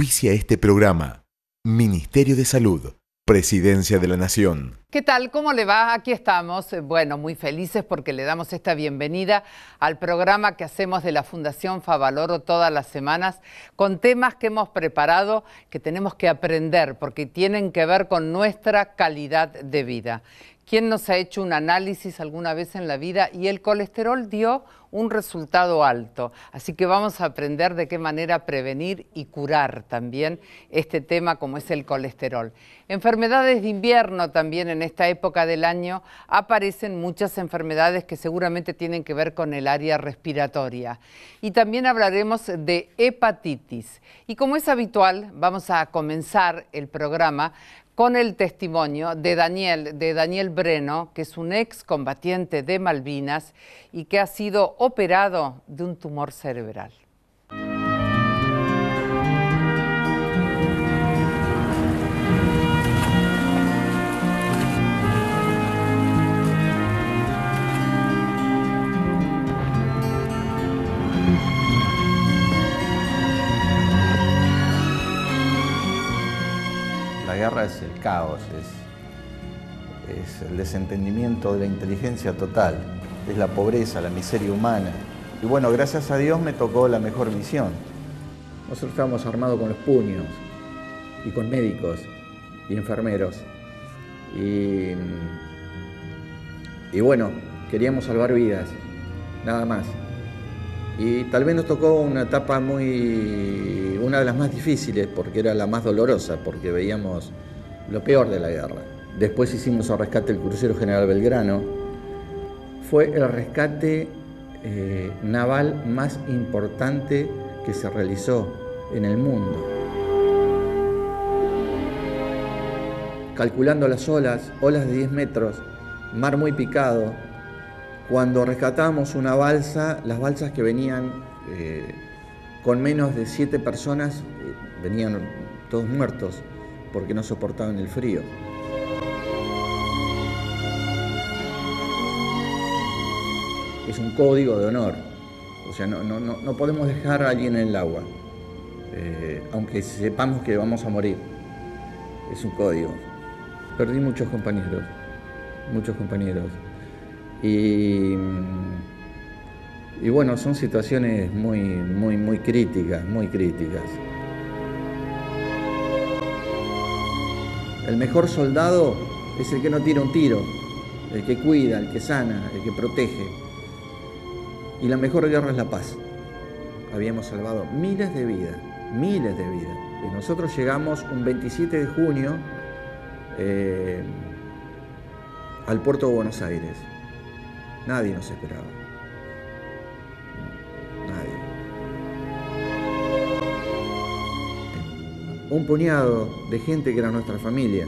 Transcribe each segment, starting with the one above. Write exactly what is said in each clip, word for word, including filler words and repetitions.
Auspicia este programa. Ministerio de Salud, Presidencia de la Nación. ¿Qué tal? ¿Cómo le va? Aquí estamos, bueno, muy felices porque le damos esta bienvenida al programa que hacemos de la Fundación Favaloro todas las semanas con temas que hemos preparado que tenemos que aprender porque tienen que ver con nuestra calidad de vida. ¿Quién nos ha hecho un análisis alguna vez en la vida y el colesterol dio un resultado alto? Así que vamos a aprender de qué manera prevenir y curar también este tema como es el colesterol. Enfermedades de invierno también en esta época del año aparecen muchas enfermedades que seguramente tienen que ver con el área respiratoria. Y también hablaremos de hepatitis. Y como es habitual, vamos a comenzar el programa con el testimonio de Daniel, de Daniel Breno, que es un excombatiente de Malvinas y que ha sido operado de un tumor cerebral. La guerra es el caos, es, es el desentendimiento de la inteligencia total, es la pobreza, la miseria humana. Y bueno, gracias a Dios me tocó la mejor misión. Nosotros estábamos armados con los puños, y con médicos, y enfermeros. Y, y bueno, queríamos salvar vidas, nada más. Y tal vez nos tocó una etapa muy, una de las más difíciles, porque era la más dolorosa, porque veíamos lo peor de la guerra. Después hicimos el rescate del crucero General Belgrano. Fue el rescate eh, naval más importante que se realizó en el mundo. Calculando las olas, olas de diez metros, mar muy picado. Cuando rescatamos una balsa, las balsas que venían eh, con menos de siete personas, eh, venían todos muertos porque no soportaban el frío. Es un código de honor, o sea, no, no, no, no podemos dejar a alguien en el agua, eh, aunque sepamos que vamos a morir. Es un código. Perdí muchos compañeros, muchos compañeros. Y, y bueno, son situaciones muy, muy, muy críticas, muy críticas. El mejor soldado es el que no tira un tiro, el que cuida, el que sana, el que protege. Y la mejor guerra es la paz. Habíamos salvado miles de vidas, miles de vidas. Y nosotros llegamos un veintisiete de junio eh, al puerto de Buenos Aires. Nadie nos esperaba. Nadie. Un puñado de gente que era nuestra familia.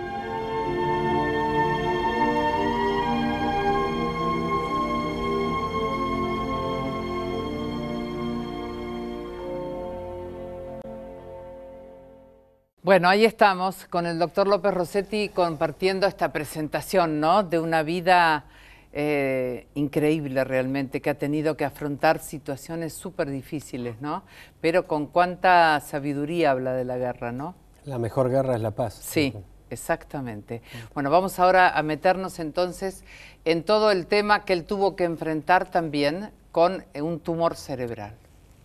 Bueno, ahí estamos con el doctor López Rossetti compartiendo esta presentación, ¿no? De una vida Eh, increíble realmente, que ha tenido que afrontar situaciones súper difíciles, ¿no? Pero con cuánta sabiduría habla de la guerra, ¿no? La mejor guerra es la paz. Sí, exactamente. Bueno, vamos ahora a meternos entonces en todo el tema que él tuvo que enfrentar también con un tumor cerebral.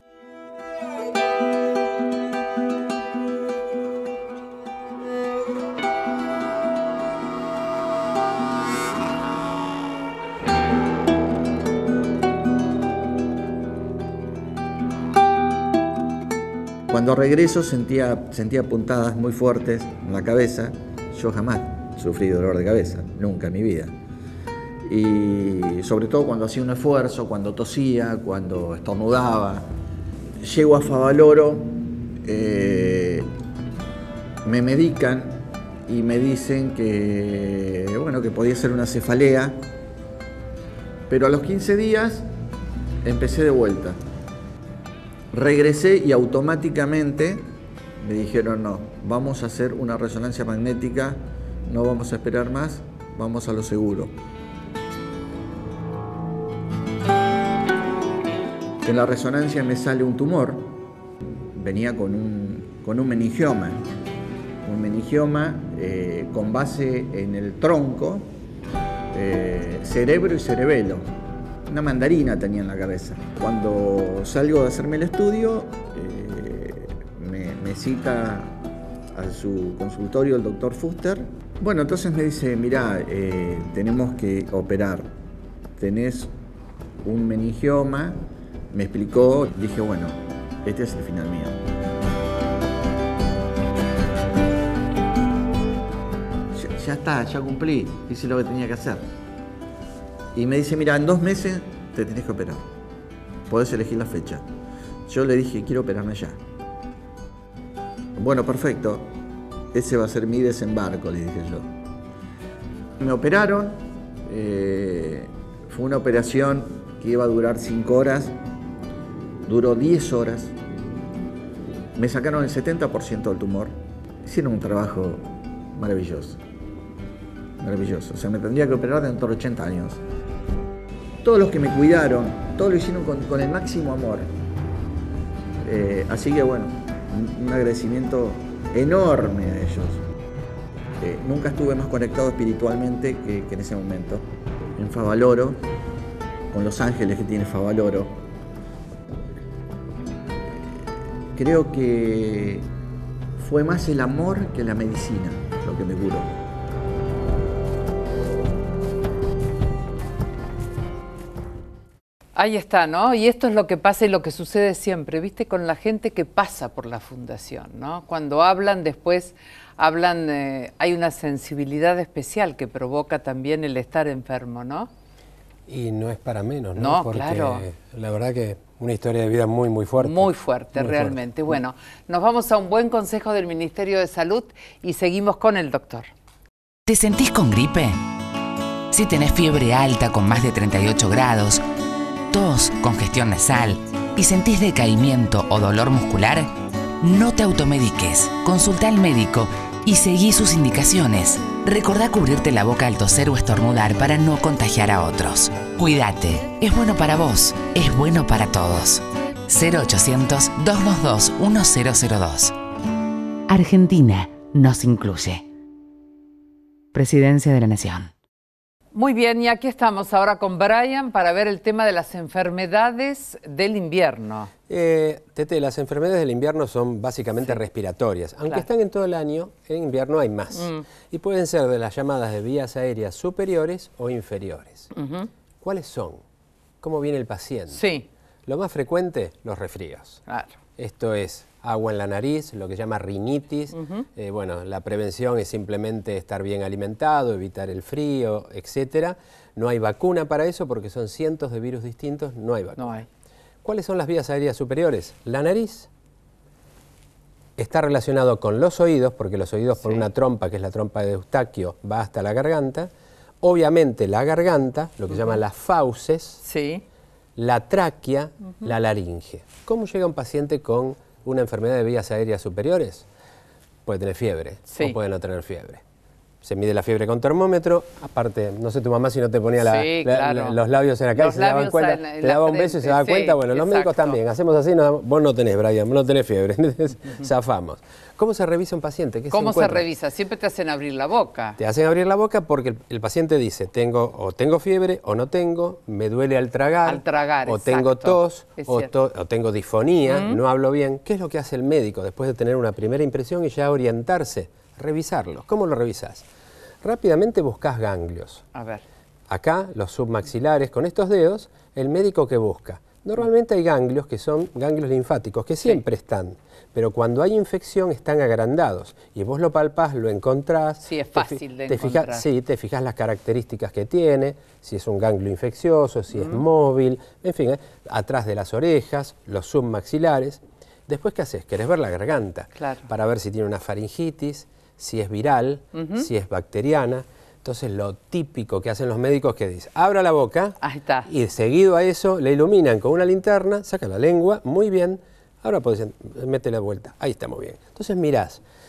Cuando regreso sentía, sentía puntadas muy fuertes en la cabeza. Yo jamás sufrí dolor de cabeza, nunca en mi vida. Y sobre todo cuando hacía un esfuerzo, cuando tosía, cuando estornudaba. Llego a Favaloro, eh, me medican y me dicen que, bueno, que podía ser una cefalea. Pero a los quince días empecé de vuelta. Regresé y automáticamente me dijeron, no, vamos a hacer una resonancia magnética, no vamos a esperar más, vamos a lo seguro. En la resonancia me sale un tumor, venía con un con un meningioma. Un meningioma eh, con base en el tronco, eh, cerebro y cerebelo. Una mandarina tenía en la cabeza. Cuando salgo de hacerme el estudio, eh, me, me cita a su consultorio el doctor Fuster. Bueno, entonces me dice, mirá, eh, tenemos que operar. Tenés un meningioma. Me explicó, dije, bueno, este es el final mío. Ya, ya está, ya cumplí, hice lo que tenía que hacer. Y me dice, mira, en dos meses te tenés que operar. Podés elegir la fecha. Yo le dije, quiero operarme ya. Bueno, perfecto. Ese va a ser mi desembarco, le dije yo. Me operaron. Eh, fue una operación que iba a durar cinco horas. Duró diez horas. Me sacaron el setenta por ciento del tumor. Hicieron un trabajo maravilloso. Maravilloso. O sea, me tendría que operar dentro de ochenta años. Todos los que me cuidaron, todos lo hicieron con, con el máximo amor. Eh, así que bueno, un, un agradecimiento enorme a ellos. Eh, nunca estuve más conectado espiritualmente que, que en ese momento. En Favaloro, con los ángeles que tiene Favaloro. Creo que fue más el amor que la medicina lo que me curó. Ahí está, ¿no? Y esto es lo que pasa y lo que sucede siempre, ¿viste? Con la gente que pasa por la fundación, ¿no? Cuando hablan, después hablan, eh, hay una sensibilidad especial que provoca también el estar enfermo, ¿no? Y no es para menos, ¿no? No, Porque claro. La verdad que una historia de vida muy, muy fuerte. Muy fuerte, muy realmente. Fuerte. Bueno, nos vamos a un buen consejo del Ministerio de Salud y seguimos con el doctor. ¿Te sentís con gripe? Si tenés fiebre alta con más de treinta y ocho grados, tos, congestión nasal y sentís decaimiento o dolor muscular, no te automediques. Consulta al médico y seguí sus indicaciones. Recordá cubrirte la boca al toser o estornudar para no contagiar a otros. Cuídate. Es bueno para vos. Es bueno para todos. cero ochocientos, doscientos veintidós, mil dos. Argentina nos incluye. Presidencia de la Nación. Muy bien, y aquí estamos ahora con Brian para ver el tema de las enfermedades del invierno. Eh, Tete, las enfermedades del invierno son básicamente sí. respiratorias. Aunque claro. están en todo el año, en invierno hay más. Mm. Y pueden ser de las llamadas de vías aéreas superiores o inferiores. Uh-huh. ¿Cuáles son? ¿Cómo viene el paciente? Sí. Lo más frecuente, los resfríos. Claro. Esto es agua en la nariz, lo que se llama rinitis. Uh-huh. eh, bueno, la prevención es simplemente estar bien alimentado, evitar el frío, etcétera. No hay vacuna para eso porque son cientos de virus distintos, no hay vacuna. No hay. ¿Cuáles son las vías aéreas superiores? La nariz está relacionado con los oídos, porque los oídos sí. por una trompa, que es la trompa de Eustaquio, va hasta la garganta. Obviamente la garganta, lo que uh-huh. se llaman las fauces, sí. la tráquea, uh-huh. la laringe. ¿Cómo llega un paciente con una enfermedad de vías aéreas superiores? Puede tener fiebre sí. o puede no tener fiebre. Se mide la fiebre con termómetro, aparte, no sé tu mamá si no te ponía la, sí, la, claro. la, los labios en la cara y se daban cuenta, en, en te daba un beso y se daba sí, cuenta, bueno, los exacto. médicos también, hacemos así, no, vos no tenés, Brian, no tenés fiebre, entonces uh-huh. zafamos. ¿Cómo se revisa un paciente? ¿Qué ¿Cómo se, se revisa? Siempre te hacen abrir la boca. Te hacen abrir la boca porque el, el paciente dice, tengo o tengo fiebre o no tengo, me duele al tragar, al tragar o exacto. tengo tos, o, to, o tengo disfonía, uh-huh. no hablo bien. ¿Qué es lo que hace el médico después de tener una primera impresión y ya orientarse? Revisarlo. ¿Cómo lo revisás? Rápidamente buscas ganglios. A ver. Acá, los submaxilares, con estos dedos, el médico que busca. Normalmente hay ganglios que son ganglios linfáticos, que siempre sí. están, pero cuando hay infección están agrandados. Y vos lo palpás, lo encontrás. Sí, es fácil te, de te encontrar. Fijas, sí, te fijas las características que tiene, si es un ganglio infeccioso, si uh-huh. es móvil, en fin, eh, atrás de las orejas, los submaxilares. Después, ¿qué haces? Querés ver la garganta, claro. para ver si tiene una faringitis, si es viral, uh-huh. si es bacteriana. Entonces lo típico que hacen los médicos que dicen, abra la boca Ahí está. y seguido a eso le iluminan con una linterna, saca la lengua, muy bien, ahora podés, mete la vuelta, ahí estamos bien. Entonces mirás,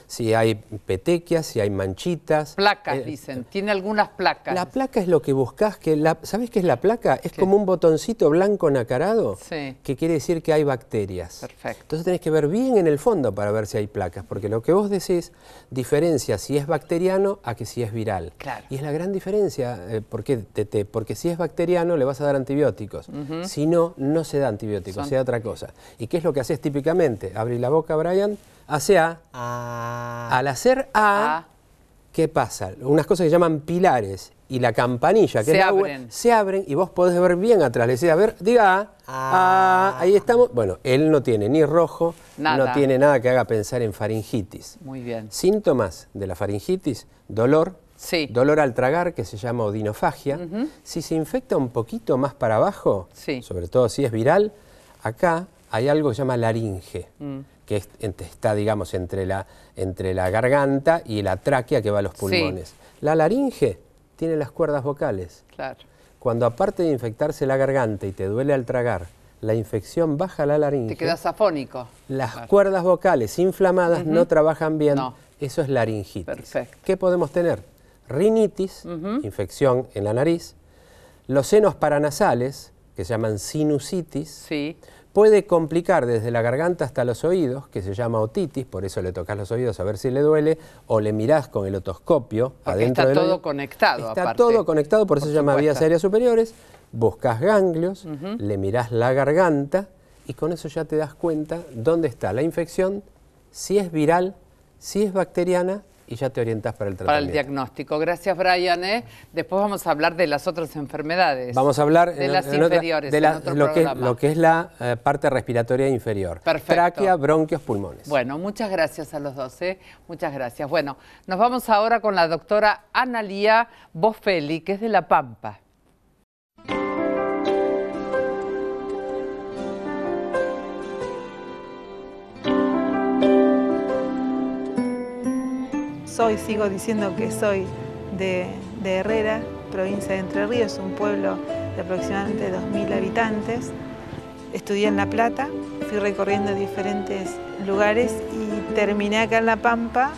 si hay petequias, si hay manchitas. Placas, eh, dicen. Tiene algunas placas. La placa es lo que buscas, que la, ¿sabés qué es la placa? Es ¿Qué? como un botoncito blanco nacarado, Sí. que quiere decir que hay bacterias. Perfecto. Entonces tenés que ver bien en el fondo para ver si hay placas, porque lo que vos decís diferencia si es bacteriano a que si es viral. Claro. Y es la gran diferencia. Eh, ¿Por qué, Tete? Porque si es bacteriano le vas a dar antibióticos. Ujú. Si no, no se da antibióticos, Son- se da otra cosa. ¿Y qué es lo que haces típicamente? Abrís la boca, Brian, hace A. Al hacer A, Ah, ¿qué pasa? Unas cosas que llaman pilares y la campanilla, que Se es la hue- abren. se abren y vos podés ver bien atrás. Le decís, a ver, diga A. Ah, ahí estamos. Bueno, él no tiene ni rojo, Nada. no tiene nada que haga pensar en faringitis. muy bien. Síntomas de la faringitis, dolor, Sí. dolor al tragar, que se llama odinofagia. Si se infecta un poquito más para abajo, Sí. sobre todo si es viral, acá hay algo que se llama laringe, Mm. que es- ent- está, digamos, entre la, entre la garganta y la tráquea que va a los pulmones. La laringe tiene las cuerdas vocales. Claro. Cuando aparte de infectarse la garganta y te duele al tragar, la infección baja la laringe, Te quedas afónico. las Claro. cuerdas vocales inflamadas no trabajan bien, No. eso es laringitis. Perfecto. ¿Qué podemos tener? Rinitis, infección en la nariz, los senos paranasales, que se llaman sinusitis, Sí. puede complicar desde la garganta hasta los oídos, que se llama otitis, por eso le tocas los oídos a ver si le duele, o le mirás con el otoscopio Porque adentro está del todo oído. conectado, Está aparte. todo conectado, por eso Por se llama vías supuesto. aéreas superiores, buscas ganglios, le mirás la garganta y con eso ya te das cuenta dónde está la infección, si es viral, si es bacteriana y ya te orientás para el Para el tratamiento. diagnóstico. Gracias, Brian. ¿eh? Después vamos a hablar de las otras enfermedades. Vamos a hablar de en- las en otra- inferiores, de en la- otro lo, que, programa. lo que es la eh, parte respiratoria inferior. Perfecto. Tráquea, bronquios, pulmones. Bueno, muchas gracias a los dos, ¿eh? Muchas gracias. Bueno, nos vamos ahora con la doctora Analía Boffelli, que es de La Pampa. Soy, sigo diciendo que soy de, de Herrera, provincia de Entre Ríos, un pueblo de aproximadamente dos mil habitantes. Estudié en La Plata, fui recorriendo diferentes lugares y terminé acá en La Pampa.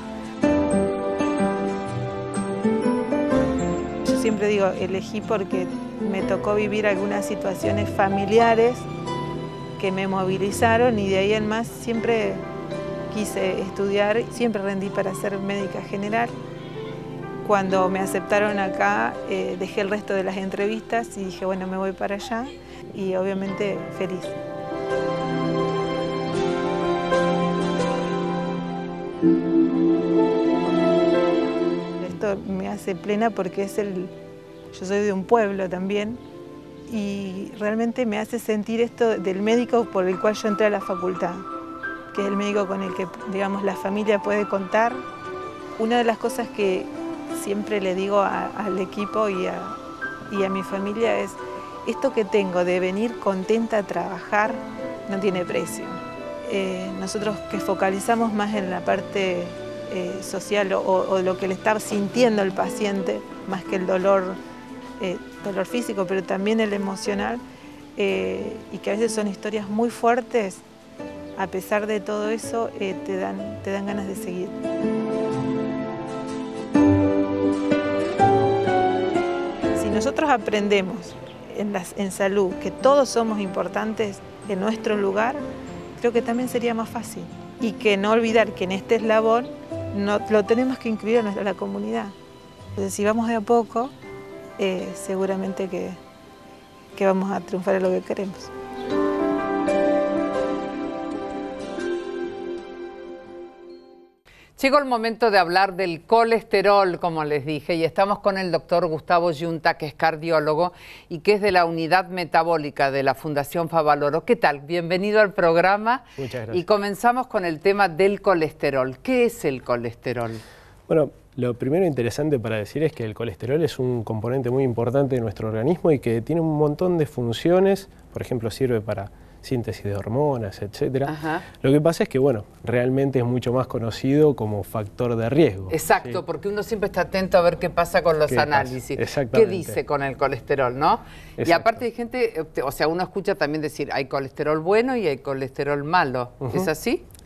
Yo siempre digo, elegí porque me tocó vivir algunas situaciones familiares que me movilizaron y de ahí en más siempre quise estudiar, siempre rendí para ser médica general. Cuando me aceptaron acá, eh, dejé el resto de las entrevistas y dije, bueno, me voy para allá y obviamente feliz. Esto me hace plena porque es el, yo soy de un pueblo también y realmente me hace sentir esto del médico por el cual yo entré a la facultad, que es el médico con el que, digamos, la familia puede contar. Una de las cosas que siempre le digo a, al equipo y a, y a mi familia es, esto que tengo de venir contenta a trabajar no tiene precio. Eh, nosotros que focalizamos más en la parte eh, social o, o lo que le está sintiendo el paciente, más que el dolor, eh, dolor físico, pero también el emocional, eh, y que a veces son historias muy fuertes, a pesar de todo eso, eh, te dan, te dan ganas de seguir. Si nosotros aprendemos en, las, en salud que todos somos importantes en nuestro lugar, creo que también sería más fácil. Y que no olvidar que en este eslabón no, lo tenemos que incluir a, nuestra, a la comunidad. Entonces, si vamos de a poco, eh, seguramente que, que vamos a triunfar en lo que queremos. Llegó el momento de hablar del colesterol, como les dije, y estamos con el doctor Gustavo Yunta, que es cardiólogo y que es de la unidad metabólica de la Fundación Favaloro. ¿Qué tal? Bienvenido al programa. Muchas gracias. Y comenzamos con el tema del colesterol. ¿Qué es el colesterol? Bueno, lo primero interesante para decir es que el colesterol es un componente muy importante de nuestro organismo y que tiene un montón de funciones. Por ejemplo, sirve para síntesis de hormonas, etcétera. Ajá. Lo que pasa es que, bueno, realmente es mucho más conocido como factor de riesgo. Exacto, ¿sí? porque uno siempre está atento a ver qué pasa con los ¿Qué pasa? análisis. Exactamente. ¿Qué dice con el colesterol, no? Y Exacto. aparte hay gente, o sea, uno escucha también decir, hay colesterol bueno y hay colesterol malo. Ujú. ¿Es así?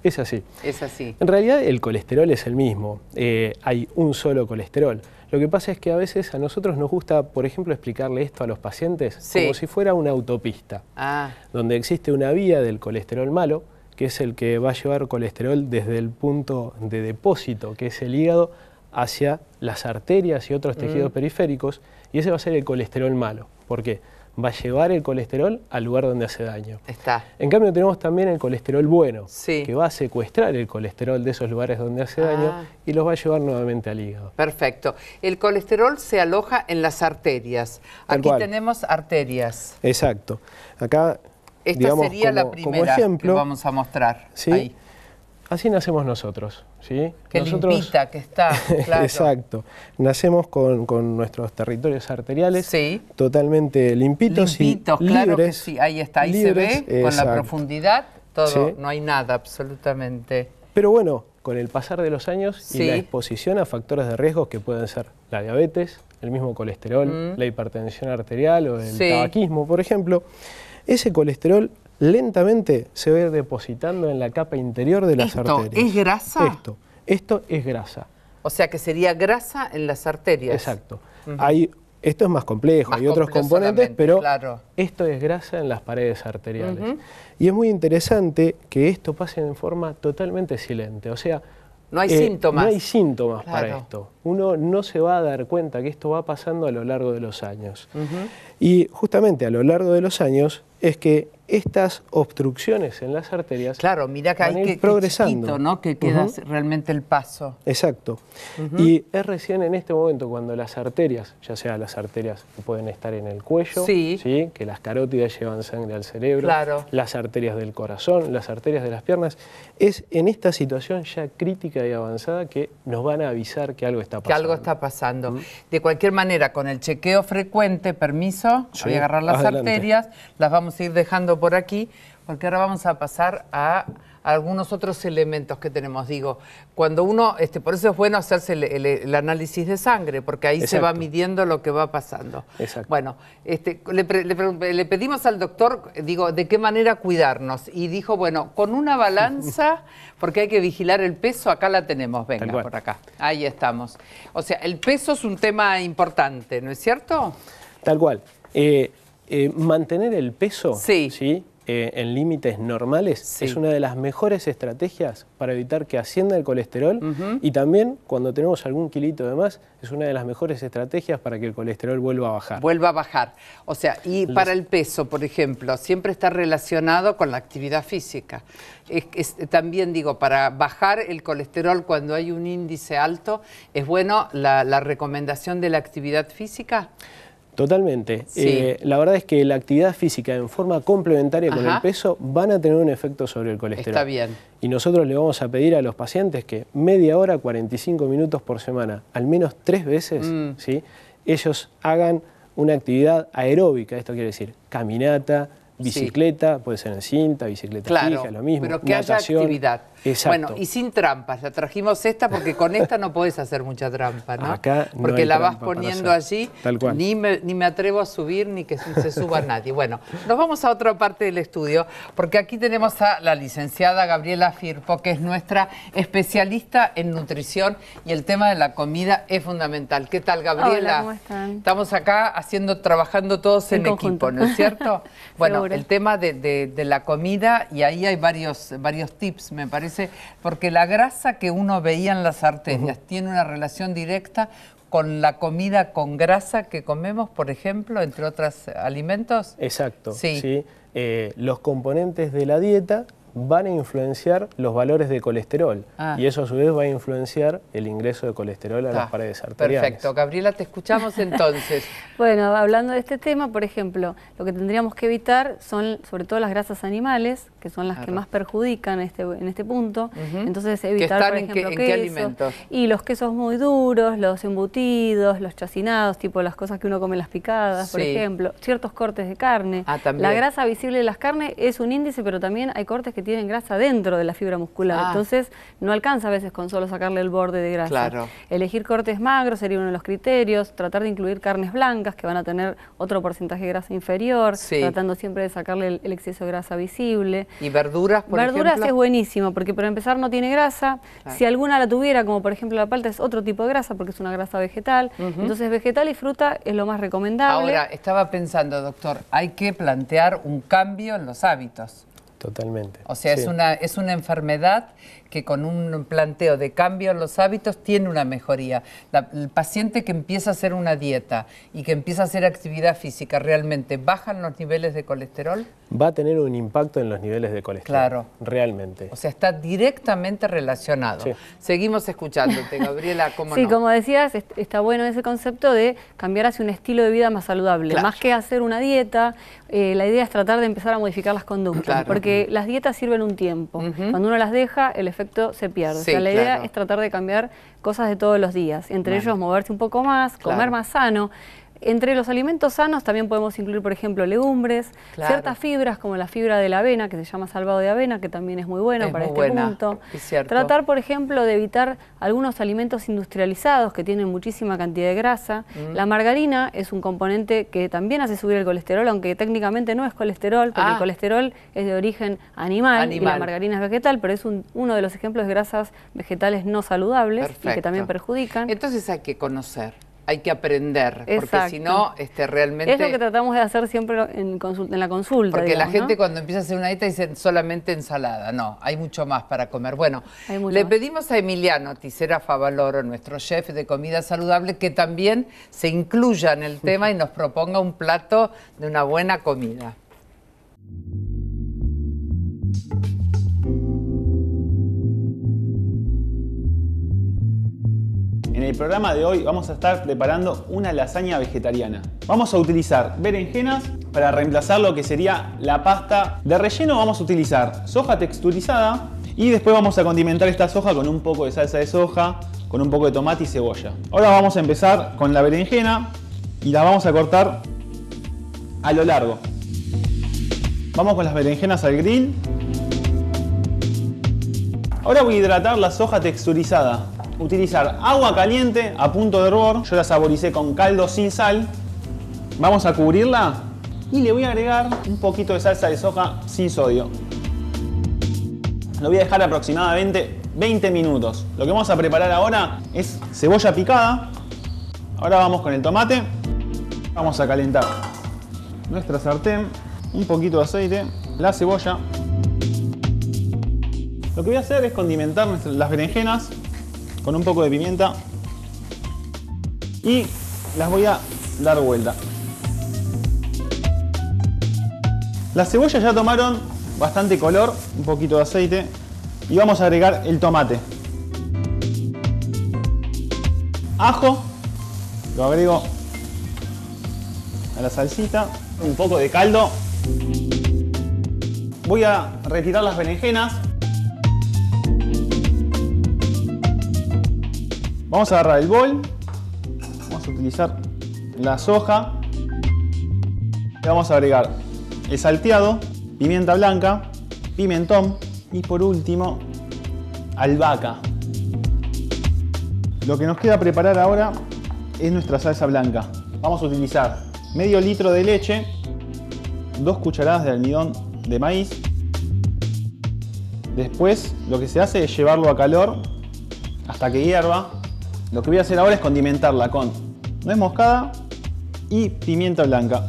Es así. Es así. En realidad el colesterol es el mismo, eh, hay un solo colesterol. Lo que pasa es que a veces a nosotros nos gusta, por ejemplo, explicarle esto a los pacientes sí. como si fuera una autopista, ah. donde existe una vía del colesterol malo, que es el que va a llevar colesterol desde el punto de depósito, que es el hígado, hacia las arterias y otros tejidos mm. periféricos, y ese va a ser el colesterol malo. ¿Por qué? Va a llevar el colesterol al lugar donde hace daño. Está. En cambio tenemos también el colesterol bueno, sí. que va a secuestrar el colesterol de esos lugares donde hace ah. daño y los va a llevar nuevamente al hígado. Perfecto. El colesterol se aloja en las arterias. Tal Aquí cual. tenemos arterias. Exacto. Acá, esta digamos, sería como, la primera ejemplo, que vamos a mostrar. ¿sí? Ahí. Así nacemos nosotros, ¿sí? Qué nosotros, limpita que está, claro. Exacto. Nacemos con, con nuestros territorios arteriales sí. totalmente limpitos, limpitos, y claro libres. Que sí. Ahí está, ahí libres, se ve exacto. con la profundidad, todo, sí. no hay nada absolutamente. Pero bueno, con el pasar de los años sí. y la exposición a factores de riesgo que pueden ser la diabetes, el mismo colesterol, mm. la hipertensión arterial o el sí. tabaquismo, por ejemplo, ese colesterol lentamente se va a ir depositando en la capa interior de las ¿Esto arterias. ¿Es grasa? Esto, esto es grasa. O sea que sería grasa en las arterias. Exacto. Uh-huh. Hay, esto es más complejo, más hay otros componentes, pero claro. esto es grasa en las paredes arteriales. Uh-huh. Y es muy interesante que esto pase en forma totalmente silente, o sea, no hay eh, síntomas. No hay síntomas claro. para esto. Uno no se va a dar cuenta que esto va pasando a lo largo de los años. Uh-huh. Y justamente a lo largo de los años es que estas obstrucciones en las arterias claro, mira que van hay que progresando, chiquito, ¿no? Que queda uh-huh. realmente el paso. Exacto. Uh-huh. Y es recién en este momento cuando las arterias, ya sea las arterias que pueden estar en el cuello, sí. ¿sí? que las carótidas llevan sangre al cerebro, claro. las arterias del corazón, las arterias de las piernas, es en esta situación ya crítica y avanzada que nos van a avisar que algo está pasando. Que algo está pasando. Uh-huh. De cualquier manera, con el chequeo frecuente, permiso, sí. voy a agarrar las Adelante. arterias, las vamos a ir dejando por aquí, porque ahora vamos a pasar a algunos otros elementos que tenemos. Digo, cuando uno, este, por eso es bueno hacerse el, el, el análisis de sangre, porque ahí Exacto. se va midiendo lo que va pasando. Exacto. Bueno, este, le, le, le pedimos al doctor, digo, de qué manera cuidarnos. Y dijo, bueno, con una balanza, porque hay que vigilar el peso, acá la tenemos, venga, por acá. Ahí estamos. O sea, el peso es un tema importante, ¿no es cierto? Tal cual. Eh, Eh, mantener el peso sí. ¿sí? Eh, en límites normales sí. es una de las mejores estrategias para evitar que ascienda el colesterol uh-huh. y también cuando tenemos algún kilito de más es una de las mejores estrategias para que el colesterol vuelva a bajar. Vuelva a bajar. O sea, y para el peso, por ejemplo, siempre está relacionado con la actividad física. Es, es, también digo, para bajar el colesterol cuando hay un índice alto, ¿es bueno la, la recomendación de la actividad física? Totalmente. Sí. Eh, la verdad es que la actividad física en forma complementaria Ajá. con el peso van a tener un efecto sobre el colesterol. Está bien. Y nosotros le vamos a pedir a los pacientes que media hora, cuarenta y cinco minutos por semana, al menos tres veces, mm. ¿sí? ellos hagan una actividad aeróbica. Esto quiere decir caminata, bicicleta, sí. puede ser en cinta, bicicleta claro, fija, lo mismo. Pero que natación. haya actividad. Exacto. Bueno, y sin trampas. Ya trajimos esta porque con esta no podés hacer mucha trampa, ¿no? Acá no porque hay la vas trampa poniendo allí, Tal cual. Ni, me, ni me atrevo a subir ni que se suba nadie. Bueno, nos vamos a otra parte del estudio porque aquí tenemos a la licenciada Gabriela Firpo, que es nuestra especialista en nutrición y el tema de la comida es fundamental. ¿Qué tal, Gabriela? Hola, ¿cómo están? Estamos acá haciendo, trabajando todos en, en equipo, ¿no es cierto? Bueno, Seguro. el tema de, de, de la comida, y ahí hay varios, varios tips, me parece, porque la grasa que uno veía en las arterias uh-huh. tiene una relación directa con la comida con grasa que comemos, por ejemplo, entre otros alimentos. Exacto. Sí. ¿sí? Eh, los componentes de la dieta van a influenciar los valores de colesterol ah. y eso a su vez va a influenciar el ingreso de colesterol a ah, las paredes arteriales. Perfecto. Gabriela, te escuchamos entonces. Bueno, hablando de este tema, por ejemplo, lo que tendríamos que evitar son sobre todo las grasas animales, que son las claro. que más perjudican este, en este punto. Uh-huh. Entonces evitar, por ejemplo, en qué, en quesos, qué alimentos? Y los quesos muy duros, los embutidos, los chacinados, tipo las cosas que uno come en las picadas, sí. por ejemplo, ciertos cortes de carne. Ah, también. La grasa visible de las carnes es un índice, pero también hay cortes que tienen grasa dentro de la fibra muscular. Ah. Entonces, no alcanza a veces con solo sacarle el borde de grasa. Claro. Elegir cortes magros sería uno de los criterios. Tratar de incluir carnes blancas, que van a tener otro porcentaje de grasa inferior. Sí. Tratando siempre de sacarle el, el exceso de grasa visible. ¿Y verduras, por Verduras ejemplo? es buenísimo, porque para empezar no tiene grasa. Claro. Si alguna la tuviera, como por ejemplo la palta, es otro tipo de grasa, porque es una grasa vegetal. Uh-huh. Entonces, vegetal y fruta es lo más recomendable. Ahora, estaba pensando, doctor, hay que plantear un cambio en los hábitos. Totalmente. O sea, sí. es una, es una enfermedad que con un planteo de cambio en los hábitos tiene una mejoría. La, el paciente que empieza a hacer una dieta y que empieza a hacer actividad física, ¿realmente bajan los niveles de colesterol? Va a tener un impacto en los niveles de colesterol. Claro. Realmente. O sea, está directamente relacionado. Sí. Seguimos escuchándote, Gabriela, ¿cómo Sí, no? como decías, está bueno ese concepto de cambiar hacia un estilo de vida más saludable. Claro. Más que hacer una dieta, eh, la idea es tratar de empezar a modificar las conductas. Claro. Porque las dietas sirven un tiempo. Uh-huh. Cuando uno las deja, el efecto se pierde. Sí, o sea, la claro. idea es tratar de cambiar cosas de todos los días. Entre bueno. ellos, moverse un poco más, comer Claro. más sano. Entre los alimentos sanos también podemos incluir, por ejemplo, legumbres, Claro. ciertas fibras como la fibra de la avena, que se llama salvado de avena, que también es muy bueno Es para muy este buena, punto. es cierto. Tratar, por ejemplo, de evitar algunos alimentos industrializados que tienen muchísima cantidad de grasa. Mm. La margarina es un componente que también hace subir el colesterol, aunque técnicamente no es colesterol, porque ah. el colesterol es de origen animal, animal. y la margarina es vegetal, pero es un, uno de los ejemplos de grasas vegetales no saludables. Perfecto. Y que también perjudican. Entonces hay que conocer. Hay que aprender, Exacto. porque si no, este, realmente... Es lo que tratamos de hacer siempre en, consulta, en la consulta. Porque digamos, la gente ¿no? cuando empieza a hacer una dieta dice solamente ensalada. No, hay mucho más para comer. Bueno, le más. pedimos a Emiliano Tisera Favaloro, nuestro chef de comida saludable, que también se incluya en el tema y nos proponga un plato de una buena comida. En el programa de hoy vamos a estar preparando una lasaña vegetariana. Vamos a utilizar berenjenas para reemplazar lo que sería la pasta. De relleno vamos a utilizar soja texturizada y después vamos a condimentar esta soja con un poco de salsa de soja, con un poco de tomate y cebolla. Ahora vamos a empezar con la berenjena y la vamos a cortar a lo largo. Vamos con las berenjenas al grill. Ahora voy a hidratar la soja texturizada. Utilizar agua caliente a punto de hervor. Yo la saboricé con caldo sin sal. Vamos a cubrirla y le voy a agregar un poquito de salsa de soja sin sodio. Lo voy a dejar aproximadamente veinte minutos. Lo que vamos a preparar ahora es cebolla picada. Ahora vamos con el tomate. Vamos a calentar nuestra sartén, un poquito de aceite, la cebolla. Lo que voy a hacer es condimentar las berenjenas con un poco de pimienta y las voy a dar vuelta. Las cebollas ya tomaron bastante color, un poquito de aceite y vamos a agregar el tomate. Ajo, lo agrego a la salsita, un poco de caldo. Voy a retirar las berenjenas. Vamos a agarrar el bol, vamos a utilizar la soja, le vamos a agregar el salteado, pimienta blanca, pimentón y por último albahaca. Lo que nos queda preparar ahora es nuestra salsa blanca. Vamos a utilizar medio litro de leche, dos cucharadas de almidón de maíz. Después lo que se hace es llevarlo a calor hasta que hierva. Lo que voy a hacer ahora es condimentarla con nuez moscada y pimienta blanca.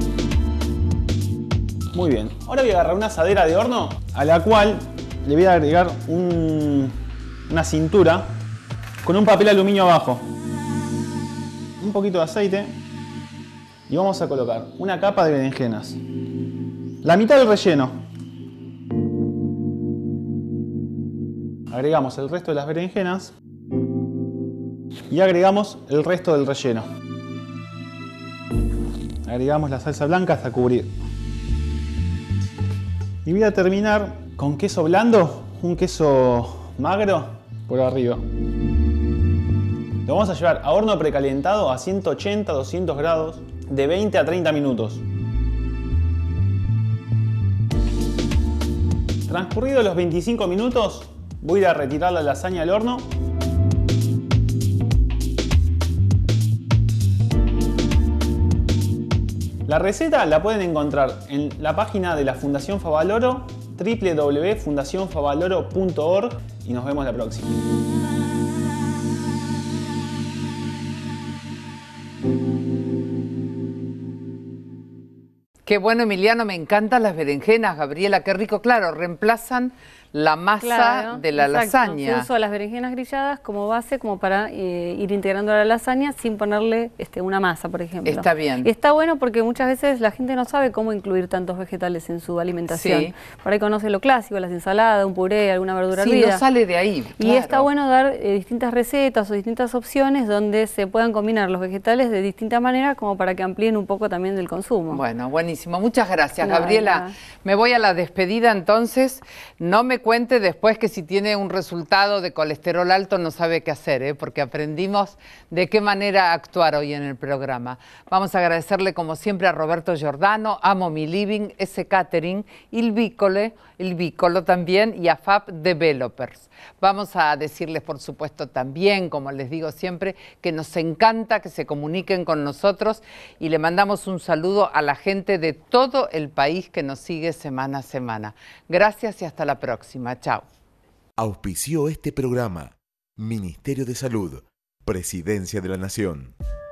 Muy bien. Ahora voy a agarrar una asadera de horno a la cual le voy a agregar un, una cintura con un papel aluminio abajo. Un poquito de aceite y vamos a colocar una capa de berenjenas. La mitad del relleno. Agregamos el resto de las berenjenas. Y agregamos el resto del relleno. Agregamos la salsa blanca hasta cubrir. Y voy a terminar con queso blando, un queso magro por arriba. Lo vamos a llevar a horno precalentado a ciento ochenta a doscientos grados de veinte a treinta minutos. Transcurridos los veinticinco minutos, voy a ir a retirar la lasaña al horno. La receta la pueden encontrar en la página de la Fundación Favaloro, w w w punto fundación favaloro punto org, y nos vemos la próxima. Qué bueno, Emiliano, me encantan las berenjenas, Gabriela, qué rico. Claro, reemplazan la masa Claro, de la exacto. lasaña. Se usó las berenjenas grilladas como base, como para eh, ir integrando a la lasaña sin ponerle este, una masa, por ejemplo. Está bien. Y está bueno porque muchas veces la gente no sabe cómo incluir tantos vegetales en su alimentación. Sí. Por ahí conoce lo clásico, las ensaladas, un puré, alguna verdura Sí, hervida. no sale de ahí. Y claro. está bueno dar eh, distintas recetas o distintas opciones donde se puedan combinar los vegetales de distinta manera como para que amplíen un poco también del consumo. Bueno, buenísimo. Muchas gracias, Nada, Gabriela. nada. Me voy a la despedida entonces. No me cuente después que si tiene un resultado de colesterol alto no sabe qué hacer, ¿eh? Porque aprendimos de qué manera actuar hoy en el programa. Vamos a agradecerle como siempre a Roberto Giordano, Amo Mi Living, S Catering, Il Vicolo, Il Vicolo también y a Fab Developers. Vamos a decirles, por supuesto, también, como les digo siempre, que nos encanta que se comuniquen con nosotros y le mandamos un saludo a la gente de todo el país que nos sigue semana a semana. Gracias y hasta la próxima. Chao. Auspició este programa Ministerio de Salud, Presidencia de la Nación.